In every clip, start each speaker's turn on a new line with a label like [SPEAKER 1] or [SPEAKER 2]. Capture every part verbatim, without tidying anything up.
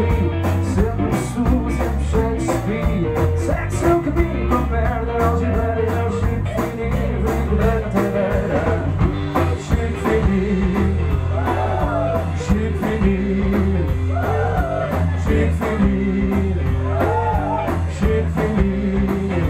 [SPEAKER 1] frio, sempre no sul, sempre cheio de espinho. Segue seu caminho com a perna da algibeira, é o Chico Fininho, vivo da cantadeira. Chico Fininho, Chico Fininho, Chico Fininho, Chico Fininho.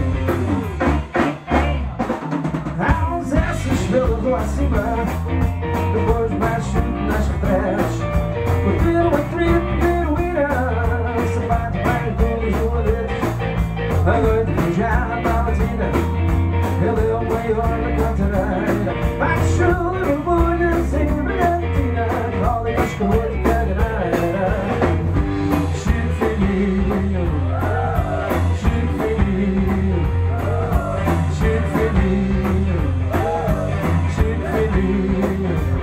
[SPEAKER 1] Há uns essas pela rua acima, depois mais chuto nas retretes. Curtir o atrito, heroína, sapato bem com os joanetes. A noite já na palatina, ele é o maior da cantareira. Baixo de borbulhas e brilhantina, cola e cascalor de caganeira. Chico Fininho, Chico Fininho, Chico Fininho, Chico Fininho.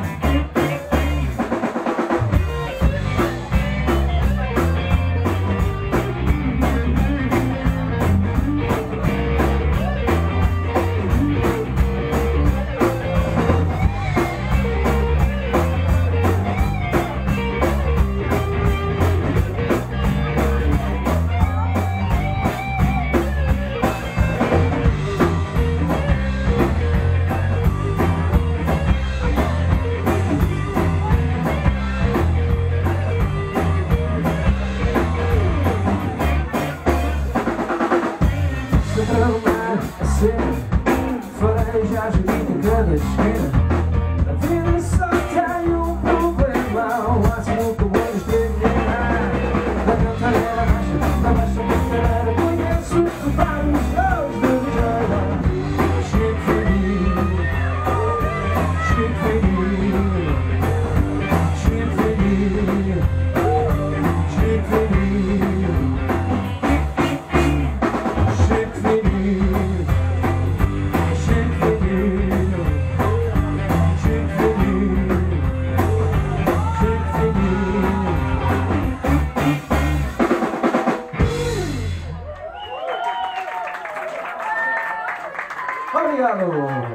[SPEAKER 1] A cena, fareja a gente em cada esquina. A vida só tem um problema, o máximo que o olho estremear. Da cantareira baixa, da baixa cantareira, conheço vários shows de ligeira. Chico Fininho, Chico Fininho, Chico Fininho, Chico Fininho, Chico Fininho. Obrigado!